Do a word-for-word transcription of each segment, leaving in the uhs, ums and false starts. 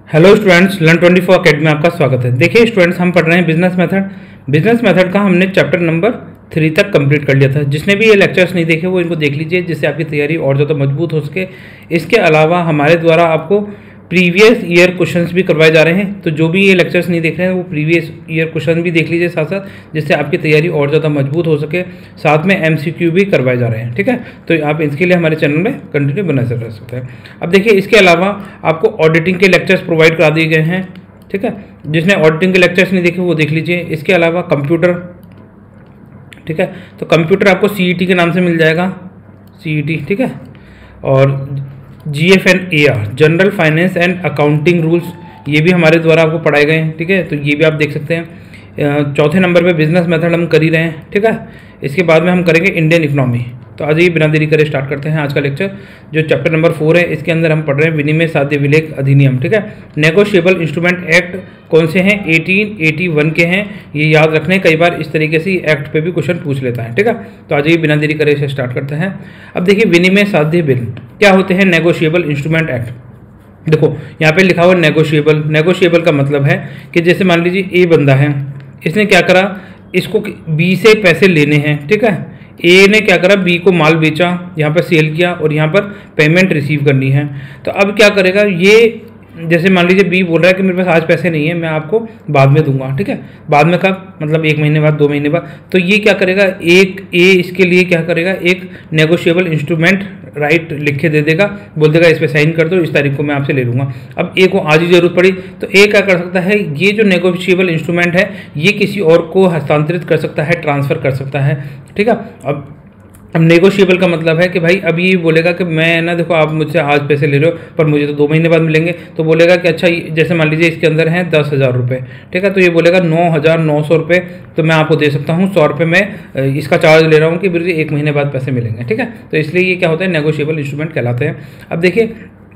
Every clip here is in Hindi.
Hello students, learn twenty four academy में आपका स्वागत है। देखिए स्टूडेंट्स, हम पढ़ रहे हैं बिजनेस मेथड। बिजनेस मेथड का हमने चैप्टर नंबर थ्री तक कंप्लीट कर लिया था। जिसने भी ये लेक्चर्स नहीं देखे वो इनको देख लीजिए, जिससे आपकी तैयारी और ज़्यादा मजबूत हो सके। इसके अलावा हमारे द्वारा आपको प्रीवियस ईयर क्वेश्चंस भी करवाए जा रहे हैं, तो जो भी ये लेक्चर्स नहीं देख रहे हैं वो प्रीवियस ईयर क्वेश्चन भी देख लीजिए साथ साथ, जिससे आपकी तैयारी और ज़्यादा मजबूत हो सके। साथ में एमसीक्यू भी करवाए जा रहे हैं, ठीक है। तो आप इसके लिए हमारे चैनल में कंटिन्यू बना रह सकते हैं। अब देखिए, इसके अलावा आपको ऑडिटिंग के लेक्चर्स प्रोवाइड करा दिए गए हैं, ठीक है। जिसने ऑडिटिंग के लेक्चर्स नहीं देखे वो देख लीजिए। इसके अलावा कंप्यूटर, ठीक है, तो कंप्यूटर आपको सीईटी के नाम से मिल जाएगा, सीईटी, ठीक है। और G F N A R, general finance and accounting rules, ये भी हमारे द्वारा आपको पढ़ाए गए हैं, ठीक है। तो ये भी आप देख सकते हैं। चौथे नंबर पे बिजनेस मेथड हम कर ही रहे हैं, ठीक है। इसके बाद में हम करेंगे इंडियन इकोनॉमी। तो आज ये बिना देरी करे स्टार्ट करते हैं आज का लेक्चर। जो चैप्टर नंबर फोर है, इसके अंदर हम पढ़ रहे हैं विनिमय साध्य विलेख अधिनियम, ठीक है। नेगोशिएबल इंस्ट्रूमेंट एक्ट कौन से हैं? अठारह सौ इक्यासी के हैं, ये याद रखने। कई बार इस तरीके से एक्ट पे भी क्वेश्चन पूछ लेता है, ठीक है। तो आज ये बिना देरी करे इसे स्टार्ट करते हैं। अब देखिए, विनिमय साध्य बिल क्या होते हैं? Negotiable instrument act. देखो यहाँ पे लिखा हुआ नेगोशिएबल। नेगोशिएबल का मतलब है कि जैसे मान लीजिए ए बंदा है, इसने क्या करा, इसको बी से पैसे लेने हैं, ठीक है। ए ने क्या करा, बी को माल बेचा, यहाँ पर सेल किया और यहाँ पर पेमेंट रिसीव करनी है। तो अब क्या करेगा ये, जैसे मान लीजिए बी बोल रहा है कि मेरे पास आज पैसे नहीं है, मैं आपको बाद में दूंगा, ठीक है। बाद में कब? मतलब एक महीने बाद, दो महीने बाद। तो ये क्या करेगा, एक ए इसके लिए क्या करेगा, एक नेगोशिएबल इंस्ट्रूमेंट राइट लिख के दे देगा, बोल देगा इस पे साइन कर दो, इस तारीख को मैं आपसे ले लूँगा। अब ए को आज ही जरूरत पड़ी तो ए क्या कर सकता है, ये जो नेगोशिएबल इंस्ट्रूमेंट है ये किसी और को हस्तांतरित कर सकता है, ट्रांसफ़र कर सकता है, ठीक है। अब अब नेगोशिएबल का मतलब है कि भाई अब ये बोलेगा कि मैं ना, देखो आप मुझसे आज पैसे ले रहे हो पर मुझे तो दो महीने बाद मिलेंगे। तो बोलेगा कि अच्छा, जैसे मान लीजिए इसके अंदर हैं दस हज़ार रुपये, ठीक है। तो ये बोलेगा नौ हज़ार नौ सौ रुपये तो मैं आपको दे सकता हूँ, सौ रुपये मैं इसका चार्ज ले रहा हूँ कि मुझे एक महीने बाद पैसे मिलेंगे, ठीक है। तो इसलिए ये क्या होता है, नेगोशिएबल इंस्ट्रूमेंट कहलाते हैं। अब देखिए,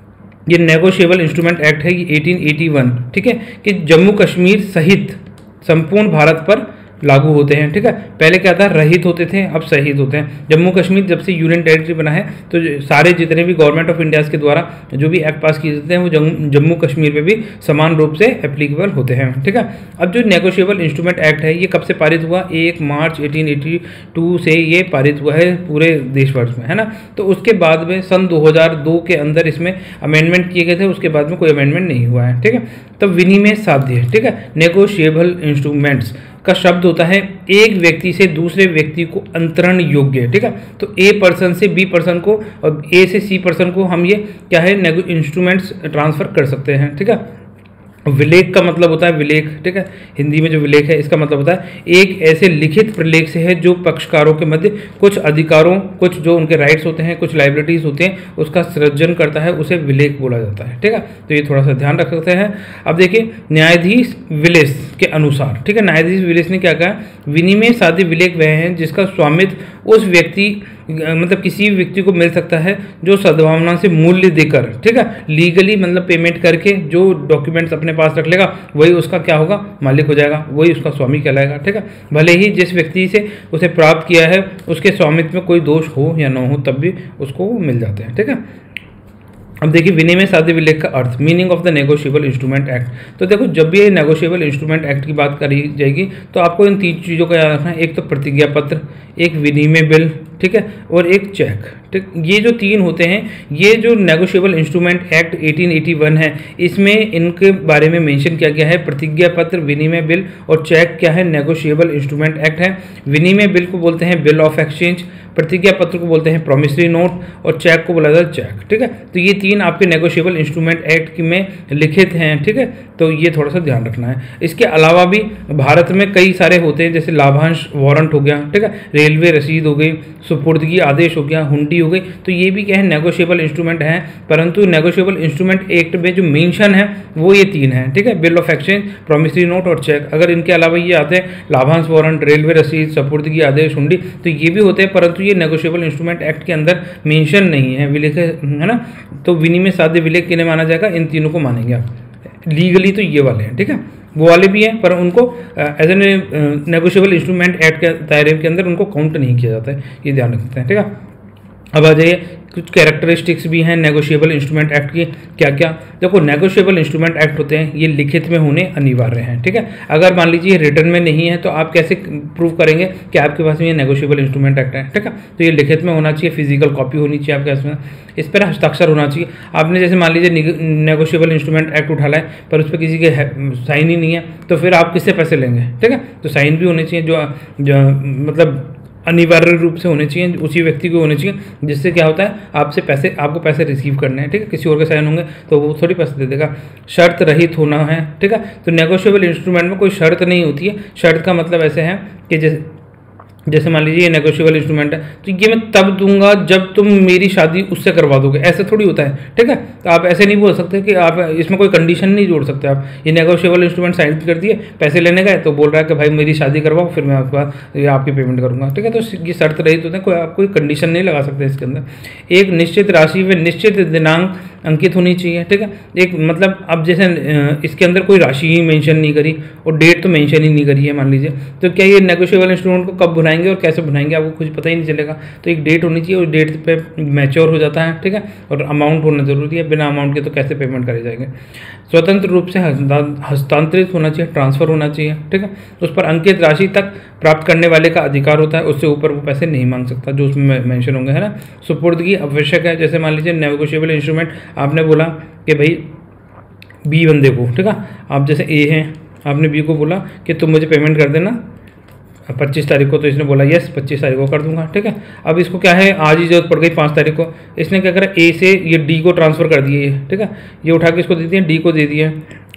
ये नेगोशिएबल इंस्ट्रूमेंट एक्ट है, ये अठारह सौ इक्यासी, ठीक है, कि जम्मू कश्मीर सहित संपूर्ण भारत पर लागू होते हैं, ठीक है। पहले क्या था, रहित होते थे, अब सहित होते हैं। जम्मू कश्मीर जब से यूनियन टेरिटरी बना है तो सारे जितने भी गवर्नमेंट ऑफ इंडिया के द्वारा जो भी एक्ट पास किए जाते हैं वो जम्मू कश्मीर पे भी समान रूप से एप्लीकेबल होते हैं, ठीक है। अब जो नेगोशिएबल इंस्ट्रूमेंट एक्ट है ये कब से पारित हुआ? एक मार्च अठारह सौ बयासी से ये पारित हुआ है पूरे देशभर में, है ना। तो उसके बाद में सन दो हज़ार दो के अंदर इसमें अमेंडमेंट किए गए थे, उसके बाद में कोई अमेंडमेंट नहीं हुआ है, ठीक है। तो विनिमय साध्य, ठीक है, नेगोशिएबल इंस्ट्रूमेंट्स का शब्द होता है एक व्यक्ति से दूसरे व्यक्ति को अंतरण योग्य, ठीक है। तो ए पर्सन से बी पर्सन को और ए से सी पर्सन को हम ये क्या है, इंस्ट्रूमेंट्स ट्रांसफ़र कर सकते हैं, ठीक है। विलेख का मतलब होता है विलेख, ठीक है। हिंदी में जो विलेख है इसका मतलब होता है एक ऐसे लिखित प्रलेख से है जो पक्षकारों के मध्य कुछ अधिकारों, कुछ जो उनके राइट्स होते हैं, कुछ लाइबिलिटीज़ होते हैं, उसका सृजन करता है, उसे विलेख बोला जाता है, ठीक है। तो ये थोड़ा सा ध्यान रख सकते हैं। अब देखिए, न्यायाधीश विलेस के अनुसार, ठीक है, न्यायाधीश विलेस ने क्या कहा, विनिमय साध्य विलेख वह है जिसका स्वामित्व उस व्यक्ति, मतलब किसी भी व्यक्ति को मिल सकता है जो सद्भावना से मूल्य देकर, ठीक है, लीगली मतलब पेमेंट करके जो डॉक्यूमेंट्स अपने पास रख लेगा वही उसका क्या होगा, मालिक हो जाएगा, वही उसका स्वामी कहलाएगा, ठीक है। भले ही जिस व्यक्ति से उसे प्राप्त किया है उसके स्वामित्व में कोई दोष हो या ना हो तब भी उसको मिल जाते हैं, ठीक है। अब देखिए, विनिमय साध्य विलेख का अर्थ, meaning of the negotiable instrument act. तो देखो, जब भी ये नेगोशिएबल इंस्ट्रूमेंट एक्ट की बात करी जाएगी तो आपको इन तीन चीज़ों का याद रखना है। एक तो प्रतिज्ञा पत्र, एक विनिमय बिल, ठीक है, और एक चेक, ठीक। ये जो तीन होते हैं, ये जो नेगोशिएबल इंस्ट्रूमेंट एक्ट अठारह सौ इक्यासी है इसमें इनके बारे में मेंशन किया गया है। प्रतिज्ञा पत्र, विनिमय बिल और चेक क्या है, नेगोशिएबल इंस्ट्रूमेंट एक्ट है। विनिमय बिल को बोलते हैं बिल ऑफ एक्सचेंज, प्रतिज्ञा पत्र को बोलते हैं प्रॉमिसरी नोट और चेक को बोला जाता है चेक, ठीक है। तो ये तीन आपके नेगोशिएबल इंस्ट्रूमेंट एक्ट में लिखित हैं, ठीक है। तो ये थोड़ा सा ध्यान रखना है। इसके अलावा भी भारत में कई सारे होते हैं, जैसे लाभांश वारंट हो गया, ठीक है, रेलवे रसीद हो गई, सुपुर्दगी आदेश हो गया, हुंडी हो गई। तो ये भी क्या है, नेगोशिएबल इंस्ट्रूमेंट है। परंतु नेगोशिएबल इंस्ट्रूमेंट एक्ट में जो मेंशन है वो ये तीन है, ठीक है, bill of exchange, promissory note और चेक। अगर इनके अलावा ये आते हैं लाभांश वारंट, रेलवे रसीद, सुपुर्दगी आदेश, हुंडी, तो ये भी होते हैं, परंतु ये नेगोशिएबल इंस्ट्रूमेंट एक्ट के अंदर मेंशन नहीं है, विलेख है ना। तो विनिमय साध्य विलेख किन्हें माना जाएगा, इन तीनों को मानेंगे आप लीगली, तो ये वाले हैं, ठीक है। वो वाले भी हैं पर उनको as an negotiable instrument act के दायरे के अंदर उनको काउंट नहीं किया जाता है, ये ध्यान रखते हैं, ठीक है। अब आ जाइए कुछ कैरेक्टरिस्टिक्स भी हैं नेगोशिएबल इंस्ट्रूमेंट एक्ट की। क्या क्या? देखो, नेगोशिएबल इंस्ट्रूमेंट एक्ट होते हैं ये लिखित में होने अनिवार्य हैं, ठीक है। अगर मान लीजिए रिटर्न में नहीं है तो आप कैसे प्रूव करेंगे कि आपके पास में ये नेगोशिएबल इंस्ट्रूमेंट एक्ट है, ठीक है। तो ये लिखित में होना चाहिए, फिजिकल कॉपी होनी चाहिए आपके पास में, इस पर हस्ताक्षर होना चाहिए। आपने जैसे मान लीजिए नेगोशिएबल इंस्ट्रूमेंट एक्ट उठा लाए पर उस पर किसी के साइन ही नहीं है, तो फिर आप किससे पैसे लेंगे, ठीक है। तो साइन भी होने चाहिए, जो, जो मतलब अनिवार्य रूप से होने चाहिए, उसी व्यक्ति को होने चाहिए, जिससे क्या होता है आपसे पैसे, आपको पैसे रिसीव करने हैं, ठीक है। किसी और के साइन होंगे तो वो थोड़ी पैसे दे देगा। शर्त रहित होना है, ठीक है। तो नेगोशिएबल इंस्ट्रूमेंट में कोई शर्त नहीं होती है। शर्त का मतलब ऐसे है कि जैसे जैसे मान लीजिए ये नेगोशिएबल इंस्ट्रूमेंट है तो ये मैं तब दूंगा जब तुम मेरी शादी उससे करवा दोगे, ऐसे थोड़ी होता है, ठीक है। तो आप ऐसे नहीं बोल सकते कि आप इसमें कोई कंडीशन नहीं जोड़ सकते। आप ये नेगोशिएबल इंस्ट्रूमेंट साइन कर दिए, पैसे लेने गए तो बोल रहा है कि भाई मेरी शादी करवाओ फिर मैं आपके बाद ये आपकी पेमेंट करूंगा, ठीक है। तो ये शर्त रहित होते हैं, कोई आप कोई कंडीशन नहीं लगा सकते इसके अंदर। एक निश्चित राशि व निश्चित दिनांक अंकित होनी चाहिए, ठीक है। एक मतलब अब जैसे इसके अंदर कोई राशि ही मेंशन नहीं करी और डेट तो मेंशन ही नहीं करी है मान लीजिए, तो क्या ये नेगोशिएबल इंस्ट्रूमेंट को कब बनाएंगे और कैसे बनाएंगे आपको कुछ पता ही नहीं चलेगा। तो एक डेट होनी चाहिए, उस डेट पे मैच्योर हो जाता है, ठीक है। और अमाउंट होना जरूरी है, बिना अमाउंट के तो कैसे पेमेंट करे जाएंगे। स्वतंत्र रूप से हस्तांतरित होना चाहिए, ट्रांसफर होना चाहिए, ठीक है। उस पर अंकित राशि तक प्राप्त करने वाले का अधिकार होता है, उससे ऊपर वो पैसे नहीं मांग सकता जो उसमें मेंशन होंगे, है ना। सुपुर्दगी आवश्यक है। जैसे मान लीजिए नेगोशिएबल इंस्ट्रूमेंट आपने बोला कि भाई बी बंदे को, ठीक है, आप जैसे ए हैं, आपने बी को बोला कि तुम मुझे पेमेंट कर देना पच्चीस तारीख को, तो इसने बोला यस पच्चीस तारीख को कर दूंगा, ठीक है। अब इसको क्या है आज ही जरूरत पड़ गई पाँच तारीख को, इसने क्या करा ए से ये डी को ट्रांसफ़र कर दिए, ठीक है। ये उठा के इसको दे दिए, डी को दे दिए।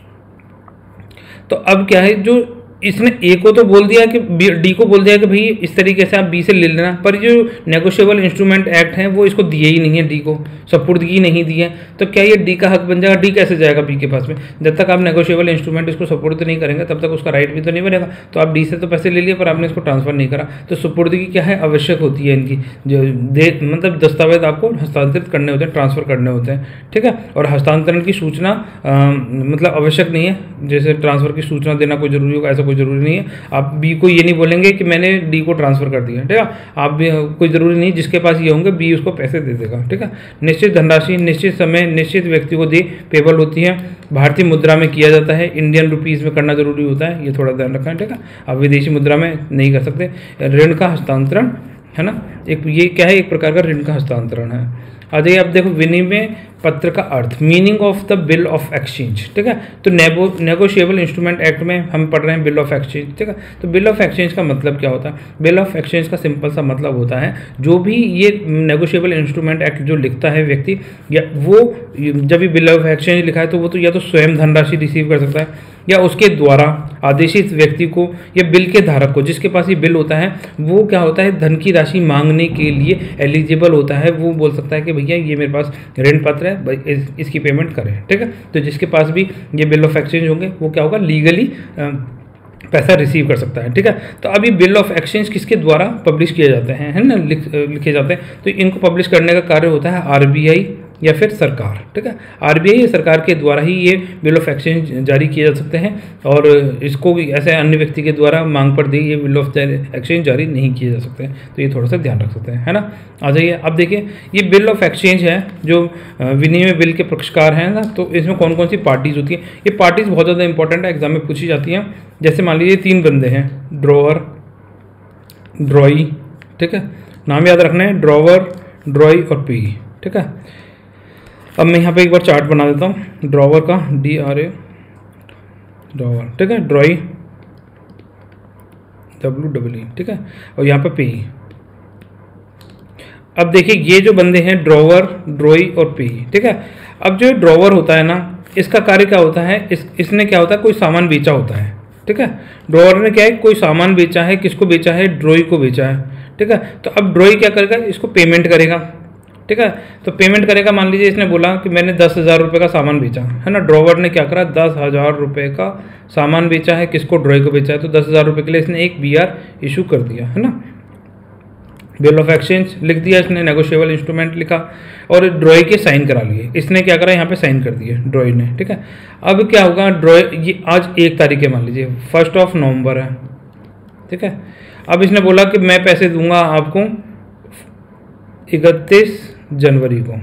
तो अब क्या है, जो इसने ए को तो बोल दिया कि डी को बोल दिया कि भाई इस तरीके से आप बी से ले लेना, पर जो नेगोशिएबल इंस्ट्रूमेंट एक्ट है वो इसको दिए ही नहीं है, डी को सपुर्दगी नहीं दी है। तो क्या ये डी का हक बन जाएगा? डी कैसे जाएगा बी के पास में? जब तक आप नेगोशिएबल इंस्ट्रूमेंट इसको सपुर्द नहीं करेंगे तब तक उसका राइट भी तो नहीं बनेगा। तो आप डी से तो पैसे ले लिए पर आपने इसको ट्रांसफर नहीं करा, तो सपुर्दगी क्या है, आवश्यक होती है इनकी। जो दे मतलब दस्तावेज आपको हस्तांतरित करने होते हैं, ट्रांसफर करने होते हैं, ठीक है। और हस्तांतरण की सूचना आ, मतलब आवश्यक नहीं है, जैसे ट्रांसफर की सूचना देना कोई जरूरी होगा ऐसा कोई जरूरी नहीं है। आप बी को ये नहीं बोलेंगे कि मैंने डी को ट्रांसफर कर दिया, ठीक है। आप भी कोई ज़रूरी नहीं, जिसके पास ये होंगे बी उसको पैसे दे देगा, ठीक है। निश्चित धनराशि निश्चित समय निश्चित व्यक्ति को दी पेबल होती है। भारतीय मुद्रा में किया जाता है, इंडियन रुपीज़ में करना जरूरी होता है, ये थोड़ा ध्यान रखना, ठीक है। आप विदेशी मुद्रा में नहीं कर सकते। ऋण का हस्तांतरण है ना, एक ये क्या है, एक प्रकार का ऋण का हस्तांतरण है। आ जाइए अब देखो विनिमय पत्र का अर्थ, meaning of the bill of exchange, ठीक है। तो नेगो नेगोशिएबल इंस्ट्रूमेंट एक्ट में हम पढ़ रहे हैं बिल ऑफ एक्सचेंज, ठीक है। तो बिल ऑफ एक्सचेंज का मतलब क्या होता है? बिल ऑफ एक्सचेंज का सिंपल सा मतलब होता है जो भी ये नेगोशिएबल इंस्ट्रूमेंट एक्ट जो लिखता है व्यक्ति, या वो जब भी बिल ऑफ एक्सचेंज लिखा है तो वो तो या तो स्वयं धनराशि रिसीव कर सकता है या उसके द्वारा आदेशित व्यक्ति को या बिल के धारक को, जिसके पास ये बिल होता है वो क्या होता है धन की राशि मांगने के लिए एलिजिबल होता है। वो बोल सकता है कि भैया ये मेरे पास ऋण पत्र है, भाई इस, इसकी पेमेंट करें, ठीक है। तो जिसके पास भी ये बिल ऑफ एक्सचेंज होंगे वो क्या होगा, लीगली पैसा रिसीव कर सकता है, ठीक है। तो अभी बिल ऑफ एक्सचेंज किसके द्वारा पब्लिश किए जाते हैं, है ना, लिख लिखे जाते हैं। तो इनको पब्लिश करने का कार्य होता है आरबीआई या फिर सरकार, ठीक है। आरबीआई या सरकार के द्वारा ही ये बिल ऑफ एक्सचेंज जारी किए जा सकते हैं और इसको ऐसे अन्य व्यक्ति के द्वारा मांग पर दी ये बिल ऑफ एक्सचेंज जारी नहीं किए जा सकते हैं। तो ये थोड़ा सा ध्यान रख सकते हैं, है ना। आ जाइए अब देखिए ये बिल ऑफ एक्सचेंज है जो विनिमय बिल के पक्षकार हैं ना, तो इसमें कौन कौन सी पार्टीज होती हैं। ये पार्टीज बहुत ज़्यादा इंपॉर्टेंट है, एग्जाम में पूछी जाती हैं। जैसे मान लीजिए तीन बंदे हैं, ड्रॉवर, ड्रॉई, ठीक है, नाम याद रखना है, ड्रॉवर, ड्रॉई और पी, ठीक है। अब मैं यहाँ पे एक बार चार्ट बना देता हूँ ड्रॉवर का, डी आर ए ड्रॉवर, ठीक है, ड्रॉई डब्ल्यू डब्ल्यू ई, ठीक है, और यहाँ पे पी। अब देखिए ये जो बंदे हैं ड्रॉवर, ड्रॉई और पी, ठीक है। अब जो ड्रॉवर होता है ना, इसका कार्य क्या होता है, इस इसने क्या होता है, कोई सामान बेचा होता है, ठीक है। ड्रॉवर ने क्या है, कोई सामान बेचा है, किसको बेचा है, ड्रॉई को बेचा है, ठीक है। तो अब ड्रॉई क्या करेगा, इसको पेमेंट करेगा, ठीक है। तो पेमेंट करेगा, मान लीजिए इसने बोला कि मैंने दस हज़ार रुपये का सामान बेचा, है ना। ड्रॉवर ने क्या करा, दस हज़ार रुपये का सामान बेचा है, किसको, ड्रॉई को बेचा है। तो दस हज़ार रुपये के लिए इसने एक बी आर इशू कर दिया, है ना, बिल ऑफ एक्सचेंज लिख दिया इसने, नेगोशिएबल इंस्ट्रूमेंट लिखा और ड्रॉई के साइन करा लिए। इसने क्या करा, यहाँ पे साइन कर दिए ड्रॉई ने, ठीक है। अब क्या होगा, ड्रॉई ये आज एक तारीख है मान लीजिए, फर्स्ट ऑफ नवंबर है, ठीक है। अब इसने बोला कि मैं पैसे दूंगा आपको इकतीस जनवरी को,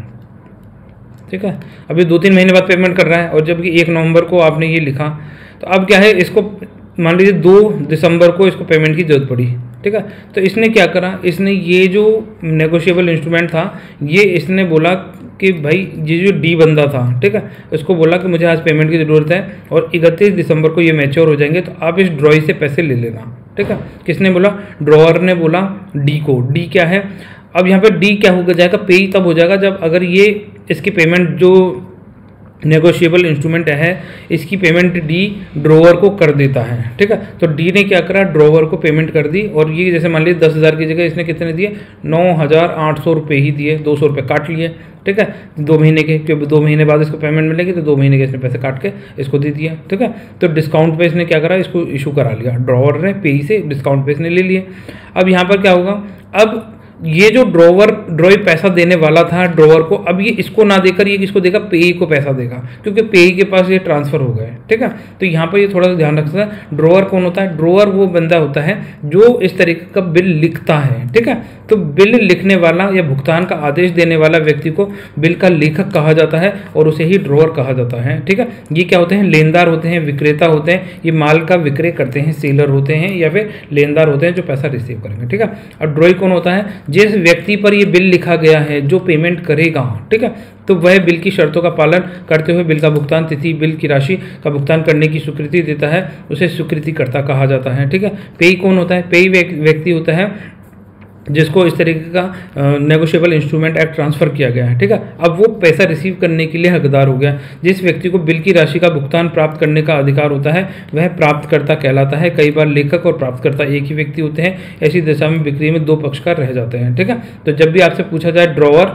ठीक है। अभी दो तीन महीने बाद पेमेंट कर रहा है और जबकि एक नवंबर को आपने ये लिखा, तो अब क्या है, इसको मान लीजिए दो दिसंबर को इसको पेमेंट की जरूरत पड़ी, ठीक है। तो इसने क्या करा, इसने ये जो नेगोशिएबल इंस्ट्रूमेंट था ये इसने बोला कि भाई ये जो डी बंदा था, ठीक है, उसको बोला कि मुझे आज पेमेंट की ज़रूरत है और इकतीस दिसंबर को ये मैच्योर हो जाएंगे, तो आप इस ड्रॉई से पैसे ले लेना, ठीक है। किसने बोला, ड्रॉअर ने बोला डी को। डी क्या है, अब यहाँ पे डी क्या हो जाएगा, पे तब हो जाएगा जब अगर ये इसकी पेमेंट जो नेगोशिएबल इंस्ट्रूमेंट है इसकी पेमेंट डी ड्रॉवर को कर देता है, ठीक है। तो डी ने क्या करा, ड्रॉवर को पेमेंट कर दी और ये जैसे मान लीजिए दस हज़ार की जगह इसने कितने दिए, नौ हज़ार आठ सौ रुपये ही दिए, दो सौ रुपये काट लिए, ठीक है, दो महीने के, क्योंकि दो महीने बाद इसको पेमेंट मिलेगी तो दो महीने के इसने पैसे काट के इसको दे दिया, ठीक है। तो डिस्काउंट पे इसने क्या करा, इसको इशू करा लिया, ड्रॉवर ने पे से डिस्काउंट पे इसने ले लिए। अब यहाँ पर क्या होगा, अब ये जो ड्रॉवर ड्रॉई पैसा देने वाला था ड्रॉवर को, अब ये इसको ना देकर ये किसको देगा, पेई को पैसा देगा, क्योंकि पेई के पास ये ट्रांसफर हो गए, ठीक है। तो यहाँ पर ये थोड़ा सा ध्यान रखना है, ड्रॉवर कौन होता है, ड्रॉवर वो बंदा होता है जो इस तरीके का बिल लिखता है, ठीक है। तो बिल लिखने वाला या भुगतान का आदेश देने वाला व्यक्ति को बिल का लेखक कहा जाता है और उसे ही ड्रॉवर कहा जाता है, ठीक है। ये क्या होते हैं, लेनदार होते हैं, विक्रेता होते हैं, ये माल का विक्रय करते हैं, सेलर होते हैं या फिर लेनदार होते हैं जो पैसा रिसीव करेंगे, ठीक है। और ड्रॉई कौन होता है, जिस व्यक्ति पर ये बिल लिखा गया है जो पेमेंट करेगा, ठीक है, तो वह बिल की शर्तों का पालन करते हुए बिल का भुगतान तिथि बिल की राशि का भुगतान करने की स्वीकृति देता है, उसे स्वीकृतिकर्ता कहा जाता है, ठीक है। पेई कौन होता है, पेई व्यक्ति होता है जिसको इस तरीके का नेगोशिएबल इंस्ट्रूमेंट एक्ट ट्रांसफर किया गया है, ठीक है। अब वो पैसा रिसीव करने के लिए हकदार हो गया। जिस व्यक्ति को बिल की राशि का भुगतान प्राप्त करने का अधिकार होता है वह प्राप्तकर्ता कहलाता है। कई बार लेखक और प्राप्तकर्ता एक ही व्यक्ति होते हैं, ऐसी दशा में बिक्री में दो पक्षकार रह जाते हैं, ठीक है। तो जब भी आपसे पूछा जाए ड्रॉवर,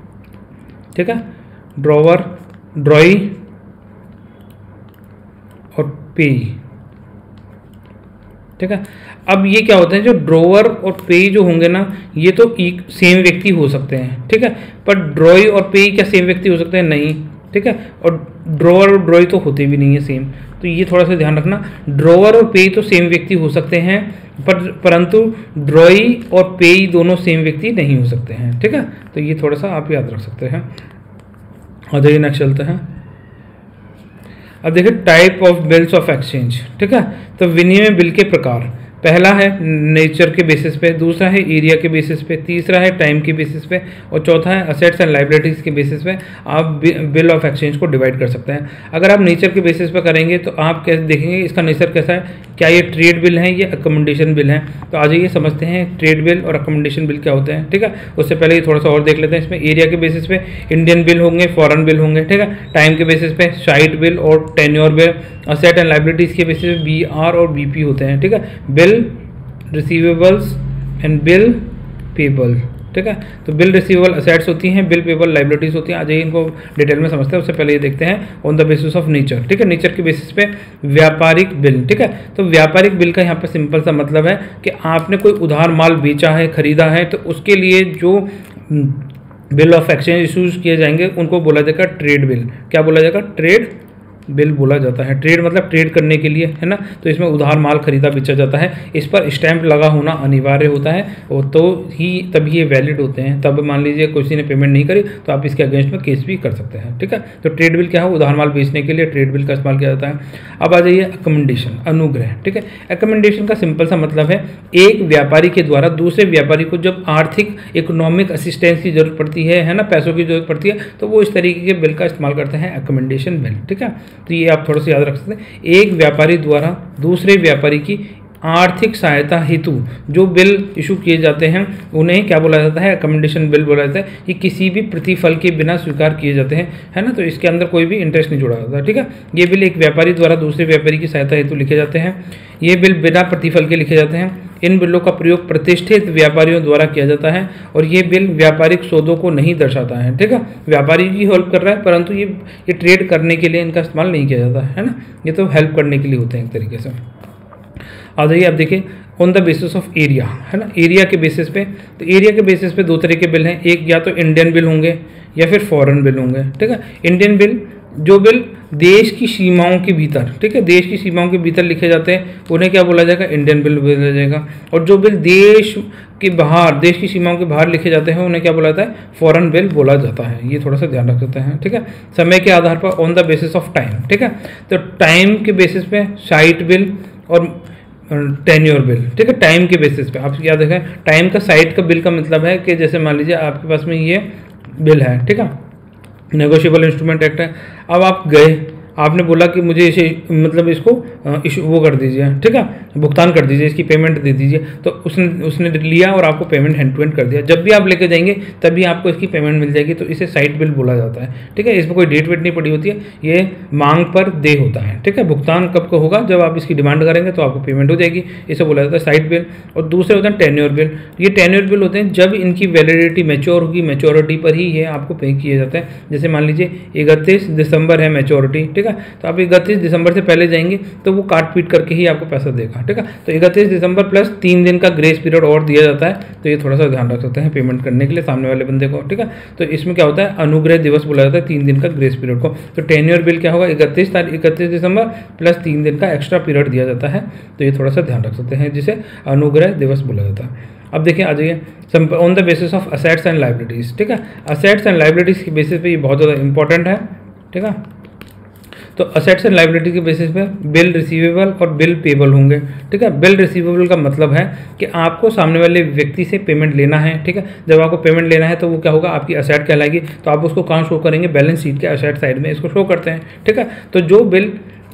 ठीक है, ड्रॉवर, ड्रॉई और पेई, ठीक है। अब ये क्या होता है, जो ड्रॉवर और पेई जो होंगे ना ये तो एक सेम व्यक्ति हो सकते हैं, ठीक है, पर ड्रॉई और पेई क्या सेम व्यक्ति हो सकते हैं, नहीं, ठीक है। और ड्रॉवर और ड्रॉई तो होते भी नहीं है सेम, तो ये थोड़ा सा ध्यान रखना। ड्रॉवर और पेई तो सेम व्यक्ति हो सकते हैं पर परंतु ड्रॉई और पेई दोनों सेम व्यक्ति नहीं हो सकते हैं, ठीक है। तो ये थोड़ा सा आप याद रख सकते हैं। और देखिए नेक्स्ट चलते हैं। अब देखिए type of bills of exchange, ठीक है। तो विनिमय बिल के प्रकार, पहला है नेचर के बेसिस पे, दूसरा है एरिया के बेसिस पे, तीसरा है टाइम के बेसिस पे और चौथा है असेट्स एंड लाइबिलिटीज़ के बेसिस पे आप बिल ऑफ एक्सचेंज को डिवाइड कर सकते हैं। अगर आप नेचर के बेसिस पे करेंगे तो आप कैसे देखेंगे इसका नेचर कैसा है, क्या ये ट्रेड बिल है या अकोमोडेशन बिल है। तो आज ये समझते हैं ट्रेड बिल और अकोमोडेशन बिल क्या होते हैं, ठीक है। उससे पहले ये थोड़ा सा और देख लेते हैं। इसमें एरिया के बेसिस पे इंडियन बिल होंगे, फॉरेन बिल होंगे, ठीक है। टाइम के बेसिस पे साइट बिल और tenure bill, asset and liabilities के बेसिस पे बी आर और बी पी होते हैं, ठीक है। Bill receivables and bill payable, ठीक है। तो बिल रिसीवेबल असेट्स होती हैं, बिल पेबल लाइबिलिटीज होती हैं। आज ये इनको डिटेल में समझते हैं। उससे पहले ये देखते हैं on the basis of nature, ठीक है। नेचर के बेसिस पे व्यापारिक बिल, ठीक है। तो व्यापारिक बिल का यहाँ पे सिंपल सा मतलब है कि आपने कोई उधार माल बेचा है, खरीदा है, तो उसके लिए जो बिल ऑफ एक्सचेंज इशूज किए जाएंगे उनको बोला जाएगा ट्रेड बिल। क्या बोला जाएगा, ट्रेड बिल बोला जाता है। ट्रेड मतलब ट्रेड करने के लिए, है ना। तो इसमें उधार माल खरीदा बेचा जाता है, इस पर स्टैंप लगा होना अनिवार्य होता है और तो ही तभी ये वैलिड होते हैं। तब मान लीजिए किसी ने पेमेंट नहीं करी तो आप इसके अगेंस्ट में केस भी कर सकते हैं, ठीक है। तो ट्रेड बिल क्या है, उधार माल बेचने के लिए ट्रेड बिल का इस्तेमाल किया जाता है। अब आ जाइए अकोमोडेशन, अनुग्रह, ठीक है। अकोमोडेशन का सिंपल सा मतलब है एक व्यापारी के द्वारा दूसरे व्यापारी को जब आर्थिक इकोनॉमिक असिस्टेंस की जरूरत पड़ती है, है ना, पैसों की जरूरत पड़ती है, तो वो इस तरीके के बिल का इस्तेमाल करते हैं, अकोमोडेशन बिल, ठीक है। तो ये आप थोड़ा सा याद रख सकते हैं। एक व्यापारी द्वारा दूसरे व्यापारी की आर्थिक सहायता हेतु जो बिल इशू किए जाते हैं उन्हें क्या बोला जाता है, अकोमोडेशन बिल बोला जाता है। ये किसी भी प्रतिफल के बिना स्वीकार किए जाते हैं, है ना। तो इसके अंदर कोई भी इंटरेस्ट नहीं जुड़ा होता, ठीक है। ये बिल एक व्यापारी द्वारा दूसरे व्यापारी की सहायता हेतु लिखे जाते हैं। ये बिल बिना प्रतिफल के लिखे जाते हैं। इन बिलों का प्रयोग प्रतिष्ठित व्यापारियों द्वारा किया जाता है और ये बिल व्यापारिक सौदों को नहीं दर्शाता है, ठीक है। व्यापारी की हेल्प कर रहा है परंतु ये ये ट्रेड करने के लिए इनका इस्तेमाल नहीं किया जाता है ना। ये तो हेल्प करने के लिए होते हैं एक तरीके से। आ जाइए अब देखिए on the basis of area, है ना। एरिया के बेसिस पे, तो एरिया के बेसिस पे दो तरह के बिल हैं। एक या तो इंडियन बिल होंगे या फिर फॉरेन बिल होंगे, ठीक है। इंडियन बिल जो बिल देश की सीमाओं के भीतर, ठीक है, देश की सीमाओं के भीतर लिखे जाते हैं उन्हें क्या बोला जाएगा, इंडियन बिल बोला जाएगा। और जो बिल देश के बाहर, देश की सीमाओं के बाहर लिखे जाते हैं उन्हें क्या बोला जाता है, फॉरेन बिल बोला जाता है। ये थोड़ा सा ध्यान रख सकते हैं, ठीक है। समय के आधार पर, on the basis of time, ठीक है। तो टाइम के बेसिस पे साइट बिल और टेन्योर बिल, ठीक है, टाइम के बेसिस पे। आप क्या देखें, टाइम का साइट का बिल का मतलब है कि जैसे मान लीजिए आपके पास में ये बिल है, ठीक है, नेगोशिएबल इंस्ट्रूमेंट एक्ट है। अब आप गए, आपने बोला कि मुझे इसे मतलब इसको इशू वो कर दीजिए, ठीक है, भुगतान कर दीजिए, इसकी पेमेंट दे दीजिए। तो उसने उसने लिया और आपको पेमेंट हैंड टू हैंड कर दिया। जब भी आप लेके जाएंगे तभी आपको इसकी पेमेंट मिल जाएगी। तो इसे साइट बिल बोला जाता है, ठीक है। इसमें कोई डेट वेट नहीं पड़ी होती है, ये मांग पर दे होता है, ठीक है। भुगतान कब को होगा, जब आप इसकी डिमांड करेंगे तो आपको पेमेंट हो जाएगी। इसे बोला जाता है साइट बिल। और दूसरे होते हैं टेन्योर बिल। ये टेन्योर बिल होते हैं जब इनकी वैलिडिटी मैच्योर होगी, मैच्योरिटी पर ही ये आपको पे किए जाते हैं। जैसे मान लीजिए इकतीस दिसंबर है मैच्योरिटी, ठीक है, तो आप इकतीस दिसंबर से पहले जाएंगे तो वो काट पीट करके ही आपको पैसा देगा, ठीक है। तो इकतीस दिसंबर प्लस तीन दिन का ग्रेस पीरियड और दिया जाता है। तो ये थोड़ा सा ध्यान रख सकते हैं पेमेंट करने के लिए सामने वाले बंदे को, ठीक है। तो इसमें क्या होता है, अनुग्रह दिवस बोला जाता है तीन दिन का ग्रेस पीरियड को। तो टेन्योर बिल क्या होगा, इकतीस तारीख इकतीस दिसंबर प्लस तीन दिन का एक्स्ट्रा पीरियड दिया जाता है। तो ये थोड़ा सा ध्यान रख सकते हैं, जिसे अनुग्रह दिवस बोला जाता है। अब देखिए आ जाइए, on the basis of assets and liabilities, ठीक है। असेट्स एंड लाइबिलिटीज के बेसिस पे ये बहुत ज़्यादा इंपॉर्टेंट है, ठीक है। तो असेट्स एंड लाइबिलिटी के बेसिस पे बिल रिसीवेबल और बिल पेबल होंगे, ठीक है। बिल रिसीवेबल का मतलब है कि आपको सामने वाले व्यक्ति से पेमेंट लेना है, ठीक है। जब आपको पेमेंट लेना है तो वो क्या होगा, आपकी असेट कहलाएगी। तो आप उसको कहाँ शो करेंगे, बैलेंस शीट के असेट साइड में इसको शो करते हैं, ठीक है। तो जो बिल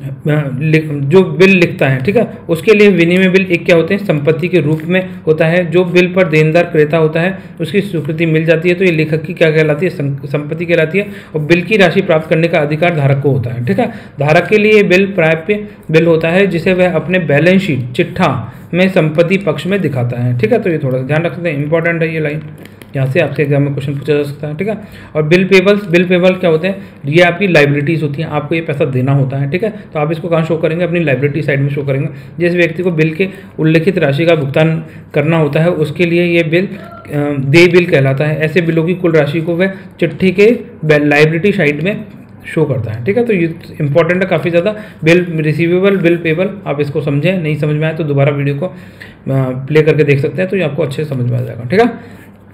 जो बिल लिखता है, ठीक है, उसके लिए विनिमय बिल एक क्या होते हैं, संपत्ति के रूप में होता है। जो बिल पर देनदार क्रेता होता है उसकी स्वीकृति मिल जाती है तो ये लेखक की क्या कहलाती है, संपत्ति कहलाती है। और बिल की राशि प्राप्त करने का अधिकार धारक को होता है, ठीक है। धारक के लिए बिल प्राप्य बिल होता है जिसे वह अपने बैलेंस शीट चिट्ठा में संपत्ति पक्ष में दिखाता है, ठीक है। तो ये थोड़ा सा ध्यान रख सकते हैं, इंपॉर्टेंट है ये लाइन, यहाँ से आपसे एग्जाम में क्वेश्चन पूछा जा सकता है, ठीक है। और बिल पेबल्स, बिल पेबल क्या होते हैं, ये आपकी लाइबिलिटीज़ होती हैं, आपको ये पैसा देना होता है, ठीक है। तो आप इसको कहाँ शो करेंगे, अपनी लाइबिलिटी साइड में शो करेंगे। जिस व्यक्ति को बिल के उल्लिखित राशि का भुगतान करना होता है उसके लिए ये बिल देय बिल कहलाता है। ऐसे बिलों की कुल राशि को वह चिट्ठी के लाइबिलिटी साइड में शो करता है, ठीक है। तो ये इंपॉर्टेंट है काफ़ी ज़्यादा, बिल रिसीवेबल, बिल पेबल। आप इसको समझें, नहीं समझ में आए तो दोबारा वीडियो को प्ले करके देख सकते हैं, तो ये आपको अच्छे से समझ में आ जाएगा, ठीक है।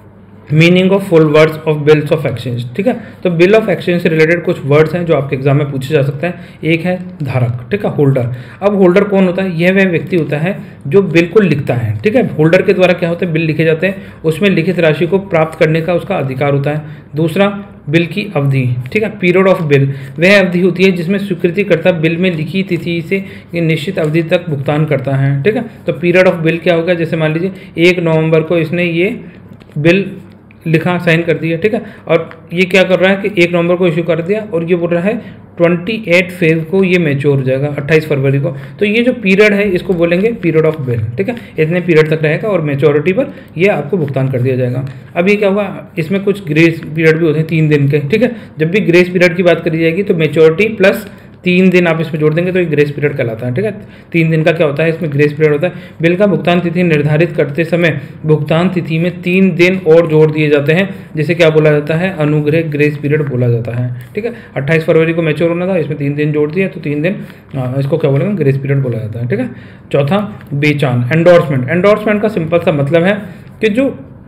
Meaning of full words of bills of exchange, ठीक है। तो बिल ऑफ एक्सचेंज से रिलेटेड कुछ वर्ड्स हैं जो आपके एग्जाम में पूछे जा सकते हैं। एक है धारक, ठीक है, होल्डर। अब होल्डर कौन होता है, यह वह व्यक्ति होता है जो बिल को लिखता है, ठीक है। होल्डर के द्वारा क्या होता है, बिल लिखे जाते हैं, उसमें लिखित राशि को प्राप्त करने का उसका अधिकार होता है। दूसरा, बिल की अवधि, ठीक है, पीरियड ऑफ बिल, वह अवधि होती है जिसमें स्वीकृतिकर्ता बिल में लिखी तिथि से निश्चित अवधि तक भुगतान करता है, ठीक है। तो पीरियड ऑफ बिल क्या होगा, जैसे मान लीजिए एक नवंबर को इसने ये बिल लिखा, साइन कर दिया, ठीक है। और ये क्या कर रहा है कि एक नवंबर को इशू कर दिया और ये बोल रहा है अट्ठाईस फेब को ये मैच्योर हो जाएगा, अट्ठाईस फरवरी को। तो ये जो पीरियड है इसको बोलेंगे पीरियड ऑफ बिल, ठीक है। इतने पीरियड तक रहेगा और मैच्योरिटी पर ये आपको भुगतान कर दिया जाएगा। अब ये क्या हुआ, इसमें कुछ ग्रेस पीरियड भी होते हैं तीन दिन के, ठीक है। जब भी ग्रेस पीरियड की बात करी जाएगी तो मैच्योरिटी प्लस तीन दिन आप इसमें जोड़ देंगे तो ये ग्रेस पीरियड कहलाता है, ठीक है। तीन दिन का क्या होता है, इसमें ग्रेस पीरियड होता है। बिल का भुगतान तिथि निर्धारित करते समय भुगतान तिथि में तीन दिन और जोड़ दिए जाते हैं, जिसे क्या बोला जाता है, अनुग्रह ग्रेस पीरियड बोला जाता है, ठीक है। अट्ठाईस फरवरी को मैच्योर होना था, इसमें तीन दिन जोड़ दिया तो तीन दिन, इसको क्या बोलेंगे, ग्रेस पीरियड बोला जाता है, ठीक है। चौथा, बेचान, एंडोर्समेंट। एंडोर्समेंट का सिंपल सा मतलब है कि जो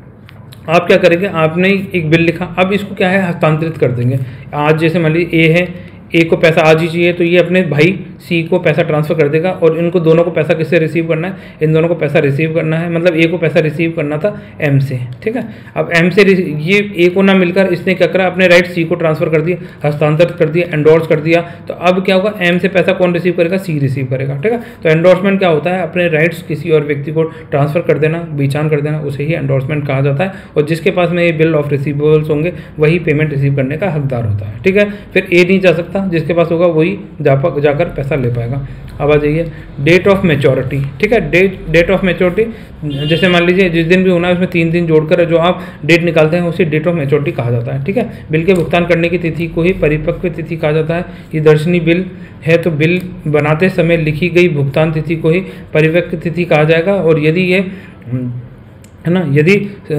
आप क्या करेंगे, आपने एक बिल लिखा, अब इसको क्या है, हस्तांतरित कर देंगे। आज जैसे मान लीजिए ए है, ए को पैसा आज ही चाहिए तो ये अपने भाई सी को पैसा ट्रांसफ़र कर देगा। और इनको दोनों को पैसा किससे रिसीव करना है, इन दोनों को पैसा रिसीव करना है, मतलब ए को पैसा रिसीव करना था एम से, ठीक है। अब एम से ये ए को ना मिलकर इसने क्या करा, अपने राइट सी को ट्रांसफ़र कर दिया, हस्तांतरित कर दिया, एंडोर्स कर दिया। तो अब क्या होगा, एम से पैसा कौन रिसीव करेगा, सी रिसीव करेगा, ठीक है। तो एंडोर्समेंट क्या होता है, अपने राइट्स किसी और व्यक्ति को ट्रांसफ़र कर देना, बेचान कर देना, उसे ही एंडोर्समेंट कहा जाता है। और जिसके पास में ये बिल ऑफ रिसीवेबल्स होंगे वही पेमेंट रिसीव करने का हकदार होता है, ठीक है। फिर ए नहीं जा सकता, जिसके पास होगा वही जा जाकर पैसा ले पाएगा। अब आ जाइए डेट ऑफ मैच्योरिटी, ठीक है। डेट डेट ऑफ मैच्योरिटी, जैसे मान लीजिए जिस दिन भी होना है उसमें तीन दिन जोड़कर जो आप डेट निकालते हैं उसे डेट ऑफ मैच्योरिटी कहा जाता है, ठीक है। बिल के भुगतान करने की तिथि को ही परिपक्व तिथि कहा जाता है। ये दर्शनी बिल है तो बिल बनाते समय लिखी गई भुगतान तिथि को ही परिपक्व तिथि कहा जाएगा। और यदि ये है ना। यदि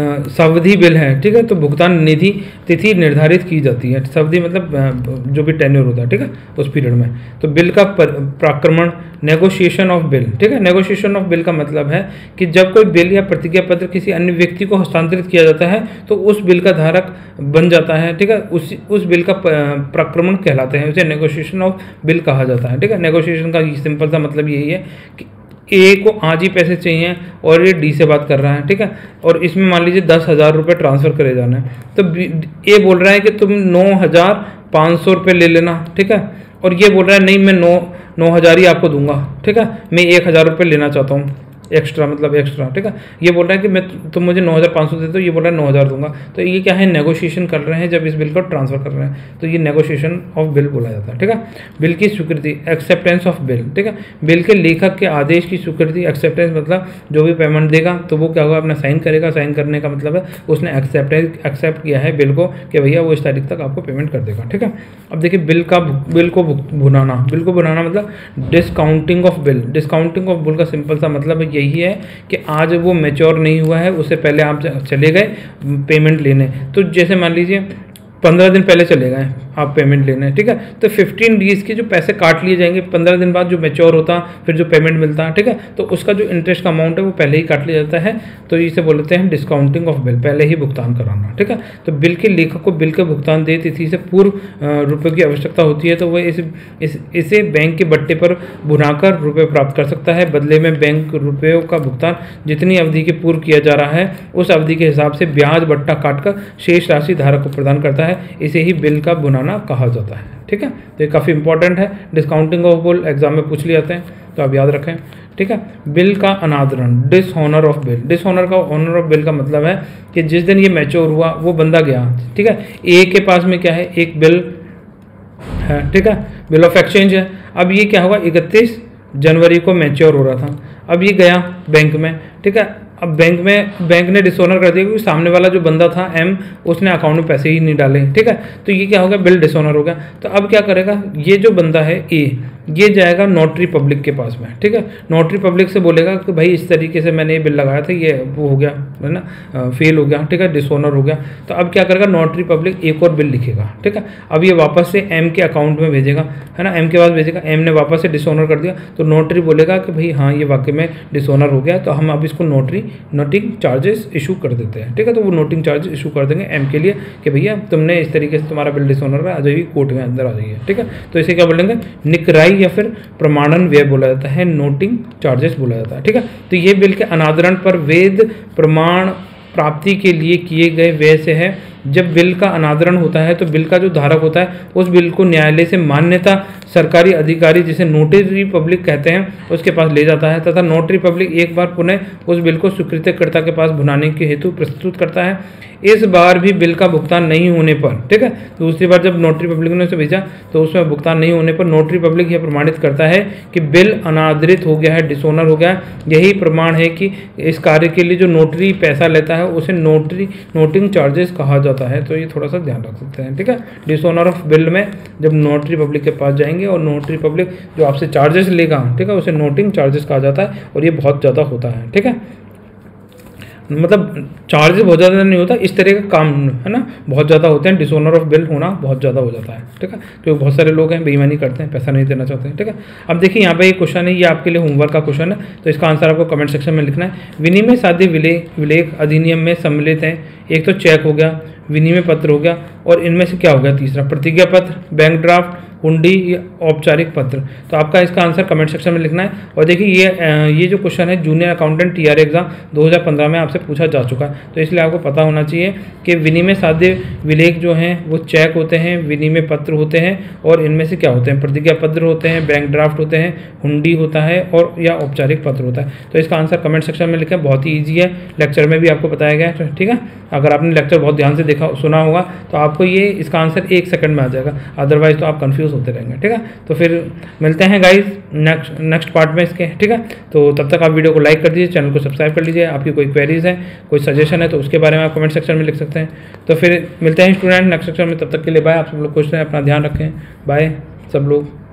सावधि बिल है, ठीक है, तो भुगतान निधि तिथि निर्धारित की जाती है। सावधि मतलब जो भी टेन्योर होता है, ठीक है, उस पीरियड में। तो बिल का प्राक्रमण, नेगोशिएशन ऑफ बिल, ठीक है। नेगोशिएशन ऑफ बिल का मतलब है कि जब कोई बिल या प्रतिज्ञा पत्र किसी अन्य व्यक्ति को हस्तांतरित किया जाता है तो उस बिल का धारक बन जाता है, ठीक है, उस उस बिल का प्राक्रमण कहलाते हैं, उसे नेगोशिएशन ऑफ बिल कहा जाता है, ठीक है। नेगोशिएशन का सिंपल सा मतलब यही है कि ए को आज ही पैसे चाहिए और ये डी से बात कर रहा है, ठीक है, और इसमें मान लीजिए दस हज़ार रुपये ट्रांसफ़र करे जाना है, तो ए बोल रहा है कि तुम नौ हज़ार पाँच सौ रुपये ले लेना, ठीक है, और ये बोल रहा है नहीं मैं नौ नौ हज़ार ही आपको दूंगा, ठीक है, मैं एक हज़ार रुपये लेना चाहता हूँ एक्स्ट्रा, मतलब एक्स्ट्रा, ठीक है। ये बोल रहा है कि मैं तुम मुझे नौ हज़ार पाँच सौ दे दो, ये बोल रहा है नौ हज़ार दूंगा। तो ये क्या है, नेगोशिएशन कर रहे हैं जब इस बिल को ट्रांसफर कर रहे हैं, तो ये नेगोशिएशन ऑफ बिल बोला जाता है, ठीक है। बिल की स्वीकृति, एक्सेप्टेंस ऑफ बिल, ठीक है। बिल के लेखक के आदेश की स्वीकृति, एक्सेप्टेंस मतलब जो भी पेमेंट देगा तो वो क्या होगा, अपना साइन करेगा। साइन करने का मतलब है उसने एक्सेप्टेंस एक्सेप्ट किया है बिल को कि भैया वो इस तारीख तक आपको पेमेंट कर देगा, ठीक है। अब देखिए बिल का बिल को भुनाना, बिल को भुनाना मतलब discounting of bill. Discounting of bill का सिंपल सा मतलब यही है कि आज वो मैच्योर नहीं हुआ है, उससे पहले आप चले गए पेमेंट लेने, तो जैसे मान लीजिए पंद्रह दिन पहले चले गए आप पेमेंट लेने, ठीक है, तो फिफ्टीन डेज के जो पैसे काट लिए जाएंगे, पंद्रह दिन बाद जो मैच्योर होता फिर जो पेमेंट मिलता है, ठीक है, तो उसका जो इंटरेस्ट का अमाउंट है वो पहले ही काट लिया जाता है। तो इसे बोलते हैं डिस्काउंटिंग ऑफ बिल, पहले ही भुगतान कराना, ठीक है। तो बिल के लेखक को बिल के भुगतान दे तिथि से पूर्व रुपये की आवश्यकता होती है, तो वह इस, इस इसे बैंक के बट्टे पर भुनाकर रुपये प्राप्त कर सकता है। बदले में बैंक रुपयों का भुगतान जितनी अवधि के पूर्व किया जा रहा है उस अवधि के हिसाब से ब्याज बट्टा काटकर शेष राशि धारक को प्रदान करता है। इसे ही बिल का भुनाना कहा जाता है, ठीक है। तो ये काफ़ी इंपॉर्टेंट है, डिस्काउंटिंग ऑफ बिल एग्जाम में पूछ लिए जाते हैं, तो आप याद रखें, ठीक है। बिल का अनादरण, डिसऑनर ऑफ बिल। डिसऑनर का ऑनर ऑफ बिल का मतलब है कि जिस दिन ये मैच्योर हुआ वो बंदा गया, ठीक है। ए के पास में क्या है, एक बिल है, ठीक है, बिल ऑफ एक्सचेंज है। अब ये क्या हुआ, इकतीस जनवरी को मैच्योर हो रहा था, अब ये गया बैंक में, ठीक है। अब बैंक में बैंक ने डिसऑनर कर दिया क्योंकि सामने वाला जो बंदा था एम, उसने अकाउंट में पैसे ही नहीं डाले, ठीक है। तो ये क्या हो गया, बिल डिसऑनर हो गया। तो अब क्या करेगा, ये जो बंदा है ए, ये जाएगा नोटरी पब्लिक के पास में, ठीक है। नोटरी पब्लिक से बोलेगा कि भाई इस तरीके से मैंने ये बिल लगाया था, ये वो हो गया है ना, फेल हो गया, ठीक है, डिसऑनर हो गया। तो अब क्या करेगा, नोटरी पब्लिक एक और बिल लिखेगा, ठीक है। अब ये वापस से एम के अकाउंट में भेजेगा, है ना, एम के पास भेजेगा, एम ने वापस से डिसऑनर कर दिया, तो नोटरी बोलेगा कि भाई हाँ ये वाकई में डिसऑनर हो गया, तो हम अब इसको नोटरी नोटिंग चार्जेस इशू कर देते हैं, ठीक है। तो वो नोटिंग चार्जेस इशू कर देंगे एम के लिए कि भैया तुमने इस तरीके से तुम्हारा बिल डिसऑनर है, आ जाइए कोर्ट के अंदर आ जाइए, ठीक है। तो इसे क्या बोलेंगे, निकराई या फिर प्रमाणन व्यय बोला जाता है, नोटिंग चार्जेस बोला जाता है, ठीक है। तो ये बिल के अनादरण पर वैध प्रमाण प्राप्ति के लिए किए गए व्यय से है। जब बिल का अनादरण होता है तो बिल का जो धारक होता है उस बिल को न्यायालय से मान्यता सरकारी अधिकारी जिसे नोटरी पब्लिक कहते हैं उसके पास ले जाता है, तथा नोटरी पब्लिक एक बार पुनः उस बिल को स्वीकृतिकर्ता के पास भुनाने के हेतु प्रस्तुत करता है। इस बार भी बिल का भुगतान नहीं होने पर, ठीक है, दूसरी बार जब नोटरी पब्लिक ने उसे भेजा तो उसमें भुगतान नहीं होने पर नोटरी पब्लिक यह प्रमाणित करता है कि बिल अनादरित हो गया है, डिसऑनर हो गया है। यही प्रमाण है कि इस कार्य के लिए जो नोटरी पैसा लेता है उसे नोटरी नोटिंग चार्जेस कहा जाता है। तो ये थोड़ा सा ध्यान रख सकते हैं, ठीक है। डिसऑनर ऑफ बिल में जब नोटरी पब्लिक के पास जाएंगे और नोटरी पब्लिक जो आपसे चार्जेस लेगा, ठीक है, उसे नोटिंग चार्जेस कहा जाता है, और ये बहुत ज़्यादा होता है, ठीक है। मतलब चार्जेस बहुत ज़्यादा नहीं होता, इस तरह का काम है ना बहुत ज़्यादा होते हैं, डिसऑनर ऑफ बिल होना बहुत ज़्यादा हो जाता है, ठीक है। तो बहुत सारे लोग हैं बेईमानी करते हैं, पैसा नहीं देना चाहते हैं, ठीक है। अब देखिए यहाँ पे ये क्वेश्चन है, ये आपके लिए होमवर्क का क्वेश्चन है, तो इसका आंसर आपको कमेंट सेक्शन में लिखना है। विनिमय साध्य विलेख विलेख अधिनियम में सम्मिलित हैं, एक तो चेक हो गया, विनिमय पत्र हो गया, और इनमें से क्या हो गया तीसरा, प्रतिज्ञा पत्र, बैंक ड्राफ्ट, हुंडी या औपचारिक पत्र। तो आपका इसका आंसर कमेंट सेक्शन में लिखना है। और देखिए ये ये जो क्वेश्चन है जूनियर अकाउंटेंट टीआर एग्जाम दो हज़ार पंद्रह में आपसे पूछा जा चुका है, तो इसलिए आपको पता होना चाहिए कि विनिमय साध्य विलेख जो हैं वो चेक होते हैं, विनिमय पत्र होते हैं, और इनमें से क्या होते हैं, प्रतिज्ञा पत्र होते हैं, बैंक ड्राफ्ट होते हैं, हुंडी होता है, और या औपचारिक पत्र होता है। तो इसका आंसर कमेंट सेक्शन में लिखें, बहुत ही ईजी है, लेक्चर में भी आपको बताया गया है, ठीक है। अगर आपने लेक्चर बहुत ध्यान से देखा सुना होगा तो आपको ये इसका आंसर एक सेकंड में आ जाएगा, अदरवाइज तो आप कंफ्यूज होते रहेंगे, ठीक है। तो फिर मिलते हैं गाइस नेक्स्ट नेक्स्ट पार्ट में इसके, ठीक है। तो तब तक आप वीडियो को लाइक कर दीजिए, चैनल को सब्सक्राइब कर लीजिए। आपकी कोई क्वेरीज है, कोई सजेशन है तो उसके बारे में आप कमेंट सेक्शन में लिख सकते हैं। तो फिर मिलते हैं स्टूडेंट नेक्स्ट सेक्शन में, तब तक के लिए बाय। आप सब लोग खुश रहें, अपना ध्यान रखें, बाय सब लोग।